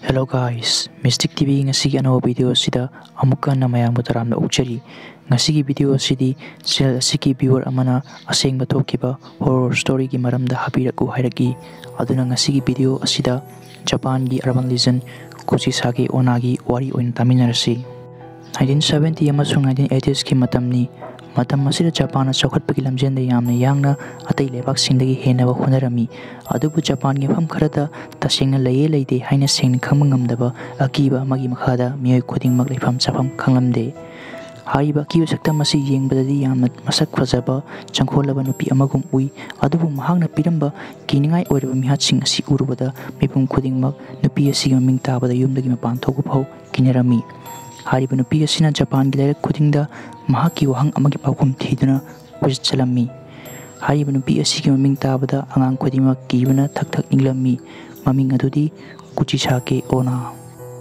Hello guys, Mystic TV ngasi ano video sida amuka na mayang mutaram na ukchari. Ngasi video sidi channel asiki viewer amana asengba thokiba horror story gi maramda hapiraku hairaki. Aduna ngasi video asida Japan gi urban legend KUCHISAKE ONNA gi wari oin taminarasi. 1970 amasung 1980s ki matamni matam masida Japan na chokhatpagi lamjenda yamna yangna atai lebak singdagi henaba honarami adubu Japan gi mafam kharada tasengna laye leide haina seng khamngamdaba akiba magi makhada miyoi khudingmak leifam chafam khanglamde haiba kiu sakta masi yengbadadi yamna masak phajaba changkholaba nupi amagum ui adubu mahangna piramba kiningai oiraba mihatsing asi urubada mipum khudingmak nupi asi maming tabada yumdagi mapan thogu phau kinerami hariba nupi asina Japan gi lairak khudingda mahaki wahang amagi paukum thiduna kujit chalami hariba nupi asigi maming tabada angang khudima kibana thak inglammi maming adudi KUCHISAKE ONNA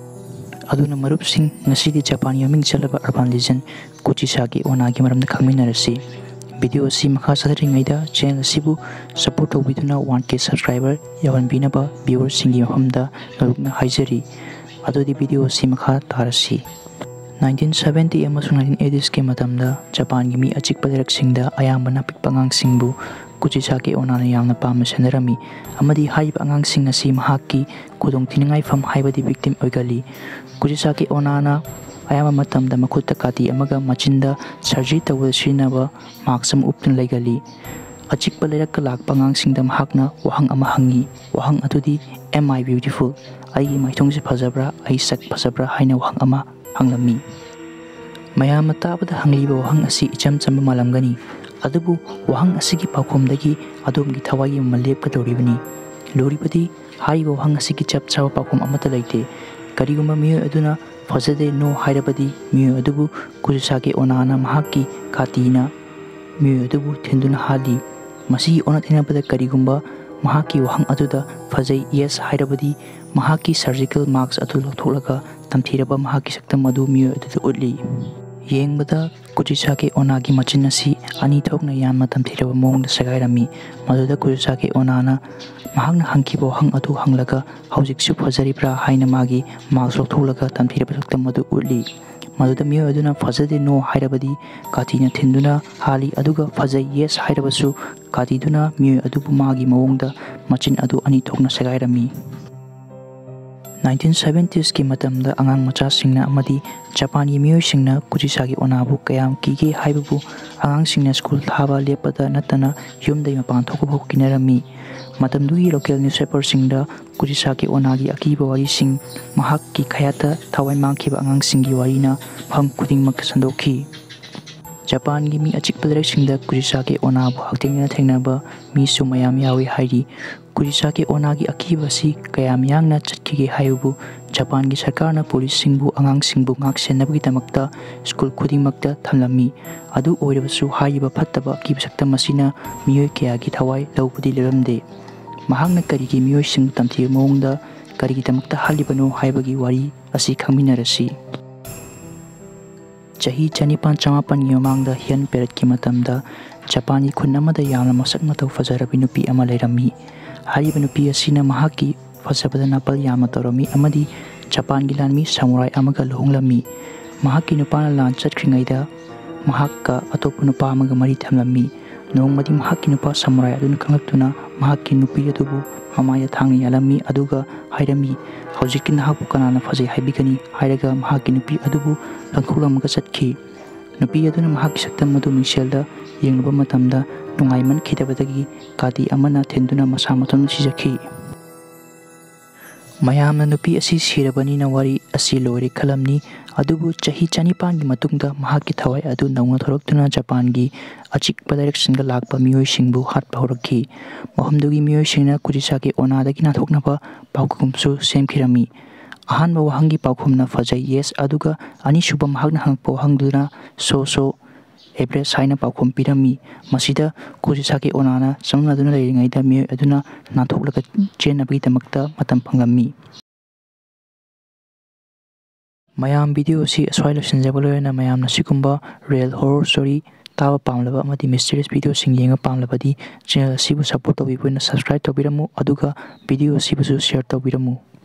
aduna marup sing ngasidi Japan yaming chalaba urban legend KUCHISAKE ONNA gi maramda khangminarasi video si makha sadringaida channel sibu support tawbiduna 1k subscriber yawanbinaba viewer singi mafamda narukna haijari adudi video si makha tarasi 1970 amasung 1980s ke matamda Japan gi mi achikpa lerak-singda ayambana pikpa angangsingbu KUCHISAKE ONNA na yamna pamna sanarami amadi haiba angangsing asi mahakki kudong tiningai fam haibadi victim oigali KUCHISAKE ONNA na ayamba matamda makhutta kati amaga machinda surgery tawda sinaba maksam uptin legali achikpa lerak lakpa angangsingda mahakna wahang ama hangi wahang atudi am I beautiful ai maithongsi phajabra ai sak phajabra haina wahang ama hanglami mayam tabada hangliba wahang asi icham chamba malamgani adubu wahang asigi paukhomdagi adomgi thawai malep ka doribani loribadi haiba wahang asigi chap chawa paukhom amata leite kariguma miyo aduna fazade no hairabadi miyo adubu KUCHISAKE ONNA na mahaki katina miyo adubu thenduna hali masi ona thenabada karigumba mahaki wahang aduda fazai yes hairabadi mahaki surgical marks atu lotholaga tamthiraba mahaki saktam adu miyo adu utli yengbada KUCHISAKE ONNA gi machin asi ani thokna yamma tamthiraba mongda sagairami maduda KUCHISAKE ONNA na mahakna hangkibo hang adu hanglaga haujiksu fajaribra haina magi marks lotholaga tamthiraba saktam adu utli maduda miyo aduna fazade no hairabadi katina thinduna hali aduga fazai yes hairabasu katiduna miyo adubu magi mawongda machin adu ani thokna sagairami 1970s ki matamda angang macha singna amadi Japan gi miyoi singna KUCHISAKE ONNA bu kayam kige haibabu angang singna school thaba lepada natana yumdai mapan thoku bhok kinarami matamdugi local newspaper singda KUCHISAKE ONNA gi akiba wari sing mahak ki khayata thawai mangkhiba angang singi warina pham khudingmak sandokhi Japan gi mi achik palrek singda KUCHISAKE ONNA bu haktengna thengnaba mi su mayam yawi hairi KUCHISAKE ONNA gi akiba si kayam yangna chatkige haibu Japan gi sarkarna police singbu angang singbu ngak senabgi tamakta school khudingmakta thamlami adu oirabasu haiba phattaba akiba saktam masina miyoi kya gi thawai lawbudi leramde mahangna karigi miyoi sing tamthi mongda karigi tamakta halibano haibagi wari asi khangminarasi chahi chanipan chamapan yomangda hian perat ki matamda Japani khunamada yamna masakna taw fajarabi nupi ama leirami hariba nupi asina mahaki fajabada napal yamna torami amadi Japan gi lanmi samurai amaga lohonglami mahaki nupana lan chatkringaida mahakka atopu nupa amaga mari thamlami nongmadi mahaki nupa samurai aduna khangaktuna mahaki nupi adubu mamaya thangni yalami aduga hairami haujikin hapu kanana fajai haibigani hairaga mahaki nupi adubu langkhulamaga chatkhi nupi aduna mahaki saktam adu mingselda yengluba matamda nungaiman khidabadagi kati amana thenduna masa matam sijakhi mayamna nupi asi sirabani na wari asi lore khalamni adubu chahi chanipan gi matungda mahaki thawai adu naungna thoroktuna Japan gi achik padirek singa lakpa miyoi singbu hatpa horakhi mohamdugi miyoi singna KUCHISAKE ONNA dagi na thoknaba paukumsu semkhirami ahanba wahangi paukhumna fajai yes aduga ani suba mahakna hangpo hangduna so average haina paukhum pirami masida KUCHISAKE ONNA na samna aduna leiringaida miyoi aduna nathoklaga chenabagi tamakta matam phanglammi mayam video si aswai losinjabaloina mayam na sikumba real horror story tawa pamlaba amadi mysterious video sing yenga pamlabadi channel sibu support tawibuna subscribe tawbiramu aduga video sibu share tawbiramu